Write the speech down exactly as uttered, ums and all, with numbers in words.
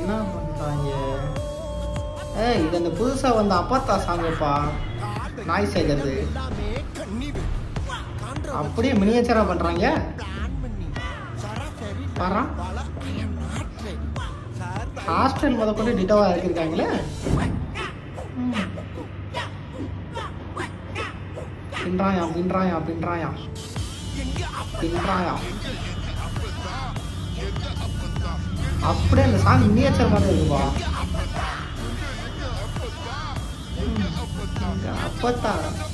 என்ன பண்றாங்க? ஏய் இது அந்த புதுசா வந்த அப்பத்தா சாங்கப்பா, நாய் சேர்க்கறது அப்படியே மினியேச்சரா பண்றாங்க. பாரா ஹாஸ்டல் முத கொண்டு டிட்டோவா இருக்காங்களே. பின்றாயா பின்றாயா பின்றாயா பின்றாயா அப்படியே அந்த சாங் மினியேச்சர் மாதிரி இருக்குப்பா. அப்பத்தா